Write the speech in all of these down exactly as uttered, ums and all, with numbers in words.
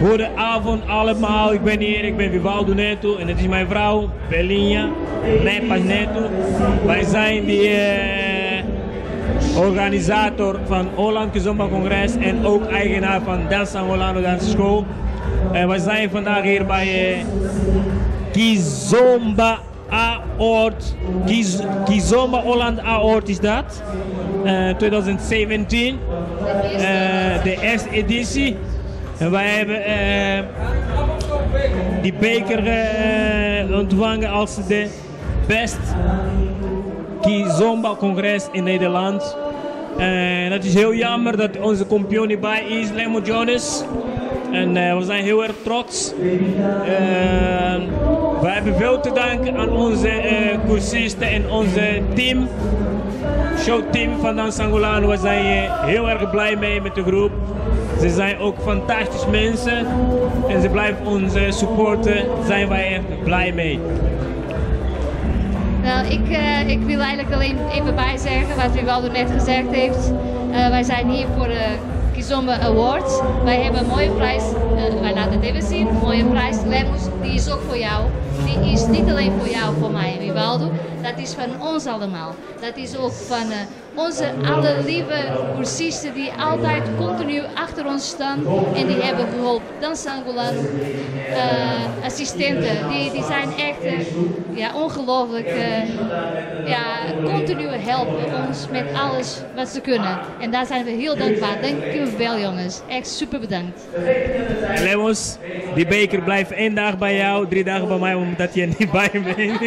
Goedenavond allemaal, ik ben hier, ik ben Vivaldo Neto en dit is mijn vrouw, Belinha, Nepas Neto. Wij zijn de uh, organisator van Holland Kizomba Congres en ook eigenaar van Dansa Angolano Dansschool. En wij zijn vandaag hier bij uh, Kizomba Aort, Kiz, Kizomba Holland Aort is dat, uh, twintig zeventien, uh, de eerste editie. En wij hebben uh, die beker uh, ontvangen als de best Kizomba Congres in Nederland. En uh, dat is heel jammer dat onze kampioen hierbij is, Lemo Jonas. En uh, we zijn heel erg trots. Uh, we hebben veel te danken aan onze uh, cursisten en onze team. Showteam van Dansa Angolano. We zijn uh, heel erg blij mee met de groep. Ze zijn ook fantastische mensen en ze blijven ons uh, supporten. Daar zijn wij echt blij mee. Nou, ik, uh, ik wil eigenlijk alleen even bijzeggen wat Vivaldo net gezegd heeft. Uh, wij zijn hier voor de Kizomba Awards. Wij hebben een mooie prijs, uh, wij laten het even zien, een mooie prijs. Lemos, die is ook voor jou. Die is niet alleen voor jou, voor mij en Vivaldo. Dat is van ons allemaal. Dat is ook van uh, onze alle lieve cursisten die altijd continu achter ons staan en die hebben geholpen. Dansa Angolano uh, assistenten, die, die zijn echt uh, ja, ongelooflijk, uh, ja, continu helpen ons met alles wat ze kunnen. En daar zijn we heel dankbaar. Dank u wel jongens. Echt super bedankt. Lemos, die beker blijft één dag bij jou, drie dagen bij mij omdat je niet bij bent.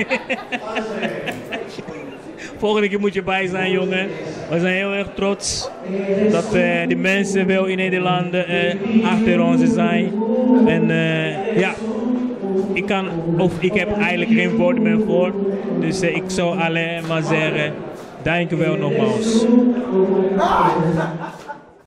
Volgende keer moet je bij zijn, jongen. We zijn heel erg trots dat uh, die mensen wel in Nederland uh, achter ons zijn. En uh, ja, ik kan, of ik heb eigenlijk geen woorden meer voor. Dus uh, ik zou alleen maar zeggen, dank u wel nogmaals.